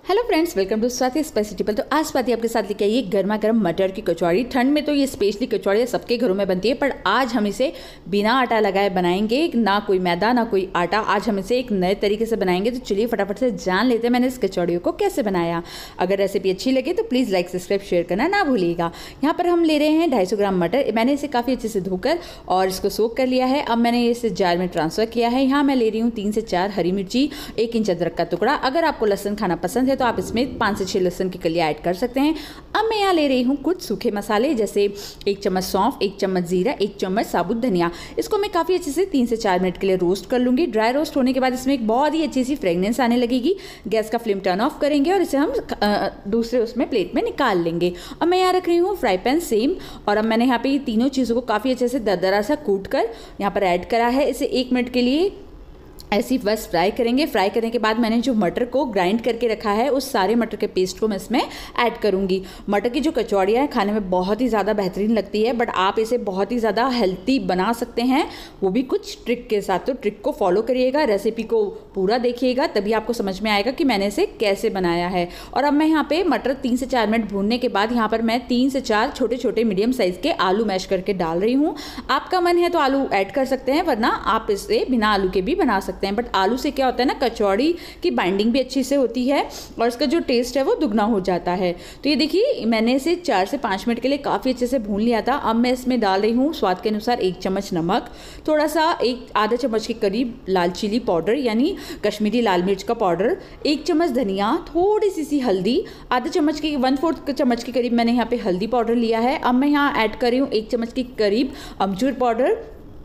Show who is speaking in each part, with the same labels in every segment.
Speaker 1: Hello friends, welcome to Swati spicy टिपल। तो आज स्वाति आपके साथ लेके आई है गर्मा गर्म मटर की कचौड़ी। ठंड में तो ये स्पेशली कचौड़ी सबके घरों में बनती है, पर आज हम इसे बिना आटा लगाए बनाएंगे। ना कोई मैदा ना कोई आटा, आज हम इसे एक नए तरीके से बनाएंगे। तो चलिए फटाफट से जान लेते हैं मैंने इस कचौड़ियों को कैसे बनाया। अगर रेसिपी अच्छी लगे तो प्लीज़ लाइक सब्सक्राइब शेयर करना ना भूलिएगा। यहाँ पर हम ले रहे हैं 250 ग्राम मटर। मैंने इसे काफ़ी अच्छे से धोकर और इसको सोक कर लिया है। अब मैंने इसे जार में ट्रांसफ़र किया है। यहाँ मैं ले रही हूँ 3 से 4 हरी मिर्ची, 1 इंच अदरक का टुकड़ा। अगर आपको लहसुन खाना पसंद है तो आप इसमें 5 से 6 लहसुन की कलियां ऐड कर सकते हैं। अब मैं यहाँ ले रही हूँ कुछ सूखे मसाले, जैसे 1 चम्मच सौंफ, 1 चम्मच जीरा, 1 चम्मच साबुत धनिया। इसको मैं काफ़ी अच्छे से 3 से 4 मिनट के लिए रोस्ट कर लूँगी। ड्राई रोस्ट होने के बाद इसमें एक बहुत ही अच्छी सी फ्रेगनेंस आने लगेगी। गैस का फ्लेम टर्न ऑफ करेंगे और इसे हम दूसरे उसमें प्लेट में निकाल लेंगे। अब मैं यहाँ रख रही हूँ फ्राई पैन सेम, और अब मैंने यहाँ पे ये तीनों चीज़ों को काफ़ी अच्छे से दरदरा सा कूट कर यहाँ पर ऐड करा है। इसे 1 मिनट के लिए ऐसे ही बस फ्राई करेंगे। फ्राई करने के बाद मैंने जो मटर को ग्राइंड करके रखा है, उस सारे मटर के पेस्ट को मैं इसमें ऐड करूंगी। मटर की जो कचौड़ियाँ हैं खाने में बहुत ही ज़्यादा बेहतरीन लगती है, बट आप इसे बहुत ही ज़्यादा हेल्थी बना सकते हैं, वो भी कुछ ट्रिक के साथ। तो ट्रिक को फॉलो करिएगा, रेसिपी को पूरा देखिएगा, तभी आपको समझ में आएगा कि मैंने इसे कैसे बनाया है। और अब मैं यहाँ पे मटर 3 से 4 मिनट भूनने के बाद यहाँ पर मैं 3 से 4 छोटे छोटे मीडियम साइज़ के आलू मैश करके डाल रही हूँ। आपका मन है तो आलू ऐड कर सकते हैं, वरना आप इसे बिना आलू के भी बना सकते हैं। बट आलू से क्या होता है ना, कचौड़ी की बाइंडिंग भी अच्छी से होती है और इसका जो टेस्ट है वो दुगना हो जाता है। तो ये देखिए मैंने इसे 4 से 5 मिनट के लिए काफ़ी अच्छे से भून लिया था। अब मैं इसमें डाल रही हूँ स्वाद के अनुसार 1 चम्मच नमक, थोड़ा सा आधा चम्मच के करीब लाल चिली पाउडर यानी कश्मीरी लाल मिर्च का पाउडर, 1 चम्मच धनिया, थोड़ी सी हल्दी, आधा चम्मच की 1/4 चम्मच के करीब मैंने यहाँ पे हल्दी पाउडर लिया है। अब मैं यहाँ ऐड कर रही हूँ 1 चम्मच के करीब अमचूर पाउडर,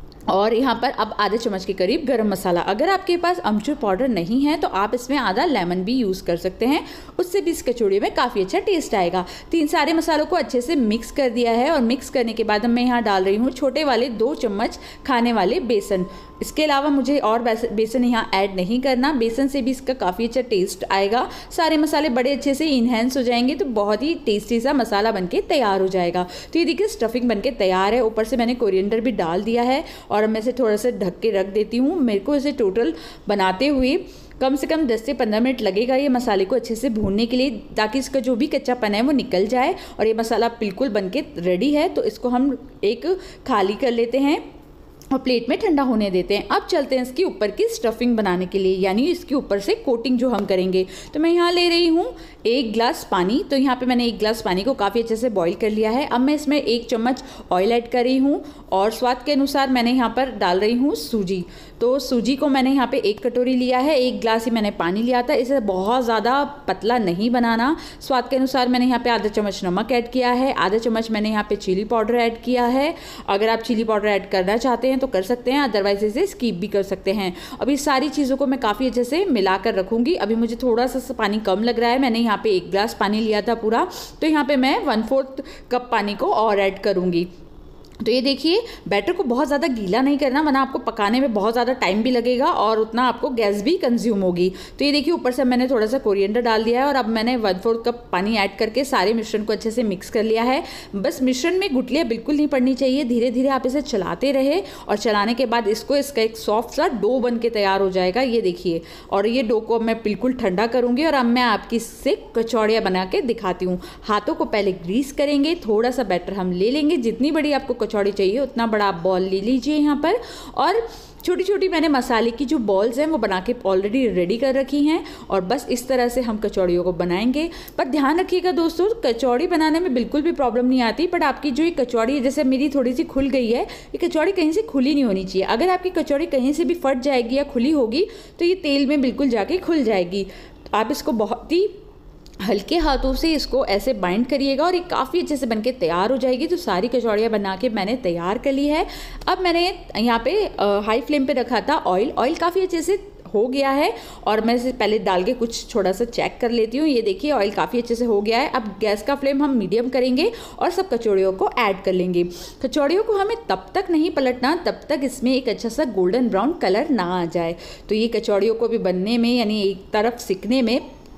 Speaker 1: और यहाँ पर अब आधे चम्मच के करीब गरम मसाला। अगर आपके पास अमचूर पाउडर नहीं है तो आप इसमें आधा लेमन भी यूज़ कर सकते हैं, उससे भी इस कचौड़ी में काफ़ी अच्छा टेस्ट आएगा। 3 सारे मसालों को अच्छे से मिक्स कर दिया है, और मिक्स करने के बाद मैं यहाँ डाल रही हूँ छोटे वाले 2 चम्मच खाने वाले बेसन। इसके अलावा मुझे और बेसन यहाँ ऐड नहीं करना, बेसन से भी इसका काफ़ी अच्छा टेस्ट आएगा। सारे मसाले बड़े अच्छे से इन्हेंस हो जाएंगे, तो बहुत ही टेस्टी सा मसाला बनके तैयार हो जाएगा। तो ये देखिए स्टफिंग बनके तैयार है। ऊपर से मैंने कोरिएंडर भी डाल दिया है, और मैं इसे थोड़ा सा ढक के रख देती हूँ। मेरे को इसे टोटल बनाते हुए कम से कम 10 से 15 मिनट लगेगा ये मसाले को अच्छे से भूनने के लिए, ताकि इसका जो भी कच्चापन है वो निकल जाए। और ये मसाला बिल्कुल बनके रेडी है, तो इसको हम एक खाली कर लेते हैं और प्लेट में ठंडा होने देते हैं। अब चलते हैं इसके ऊपर की स्टफिंग बनाने के लिए, यानी इसके ऊपर से कोटिंग जो हम करेंगे। तो मैं यहाँ ले रही हूँ 1 गिलास पानी। तो यहाँ पे मैंने 1 गिलास पानी को काफ़ी अच्छे से बॉईल कर लिया है। अब मैं इसमें 1 चम्मच ऑयल ऐड कर रही हूँ, और स्वाद के अनुसार मैंने यहाँ पर डाल रही हूँ सूजी। तो सूजी को मैंने यहाँ पे 1 कटोरी लिया है, 1 गिलास ही मैंने पानी लिया था। इसे बहुत ज़्यादा पतला नहीं बनाना। स्वाद के अनुसार मैंने यहाँ पे आधा चम्मच नमक ऐड किया है, आधा चम्मच मैंने यहाँ पे चिली पाउडर ऐड किया है। अगर आप चिली पाउडर ऐड करना चाहते हैं तो कर सकते हैं, अदरवाइज इसे स्किप भी कर सकते हैं। अभी सारी चीज़ों को मैं काफ़ी अच्छे से मिलाकर रखूँगी। अभी मुझे थोड़ा सा पानी कम लग रहा है, मैंने यहाँ पे 1 गिलास पानी लिया था पूरा, तो यहाँ पे मैं 1/4 कप पानी को और ऐड करूँगी। तो ये देखिए बैटर को बहुत ज़्यादा गीला नहीं करना, वरना आपको पकाने में बहुत ज़्यादा टाइम भी लगेगा और उतना आपको गैस भी कंज्यूम होगी। तो ये देखिए ऊपर से मैंने थोड़ा सा कोरिएंडर डाल दिया है, और अब मैंने 1/4 कप पानी ऐड करके सारे मिश्रण को अच्छे से मिक्स कर लिया है। बस मिश्रण में गुठलियाँ बिल्कुल नहीं पड़नी चाहिए, धीरे धीरे आप इसे चलाते रहे, और चलाने के बाद इसका एक सॉफ्ट सा डो बन के तैयार हो जाएगा। ये देखिए, और ये डो को मैं बिल्कुल ठंडा करूँगी, और अब मैं आपकी इससे कचौड़ियाँ बना के दिखाती हूँ। हाथों को पहले ग्रीस करेंगे, थोड़ा सा बैटर हम ले लेंगे, जितनी बड़ी आपको कचौड़ी चाहिए उतना बड़ा आप बॉल ले लीजिए यहाँ पर। और छोटी छोटी मैंने मसाले की जो बॉल्स हैं वो बना के ऑलरेडी रेडी कर रखी हैं, और बस इस तरह से हम कचौड़ियों को बनाएंगे। पर ध्यान रखिएगा दोस्तों, कचौड़ी बनाने में बिल्कुल भी प्रॉब्लम नहीं आती, बट आपकी जो ये कचौड़ी है, जैसे मेरी थोड़ी सी खुल गई है, ये कचौड़ी कहीं से खुली नहीं होनी चाहिए। अगर आपकी कचौड़ी कहीं से भी फट जाएगी या खुली होगी तो ये तेल में बिल्कुल जाके खुल जाएगी। आप इसको बहुत ही हल्के हाथों से इसको ऐसे बाइंड करिएगा, और ये काफ़ी अच्छे से बनके तैयार हो जाएगी। तो सारी कचौड़ियाँ बना के मैंने तैयार कर ली है। अब मैंने यहाँ पे हाई फ्लेम पे रखा था ऑयल काफ़ी अच्छे से हो गया है, और मैं इसे पहले डाल के कुछ थोड़ा सा चेक कर लेती हूँ। ये देखिए ऑयल काफ़ी अच्छे से हो गया है। अब गैस का फ्लेम हम मीडियम करेंगे और सब कचौड़ियों को ऐड कर लेंगे। कचौड़ियों को हमें तब तक नहीं पलटना तब तक इसमें एक अच्छा सा गोल्डन ब्राउन कलर ना आ जाए। तो ये कचौड़ियों को भी बनने में, यानी एक तरफ सिकने में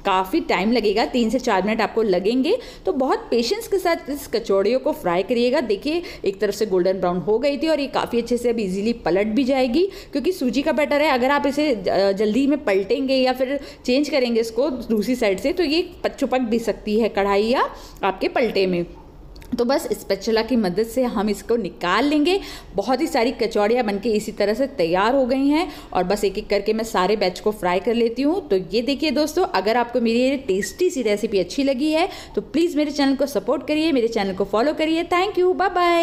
Speaker 1: काफ़ी टाइम लगेगा, 3 से 4 मिनट आपको लगेंगे। तो बहुत पेशेंस के साथ इस कचौड़ियों को फ्राई करिएगा। देखिए एक तरफ से गोल्डन ब्राउन हो गई थी और ये काफ़ी अच्छे से अब इजीली पलट भी जाएगी, क्योंकि सूजी का बैटर है। अगर आप इसे जल्दी में पलटेंगे या फिर चेंज करेंगे इसको दूसरी साइड से, तो ये चिपक भी सकती है कढ़ाई या आपके पलटे में। तो बस स्पैचुला की मदद से हम इसको निकाल लेंगे। बहुत ही सारी कचौड़ियाँ बनके इसी तरह से तैयार हो गई हैं और बस एक एक करके मैं सारे बैच को फ्राई कर लेती हूँ। तो ये देखिए दोस्तों, अगर आपको मेरी ये टेस्टी सी रेसिपी अच्छी लगी है तो प्लीज़ मेरे चैनल को सपोर्ट करिए, मेरे चैनल को फॉलो करिए। Thank you, bye bye.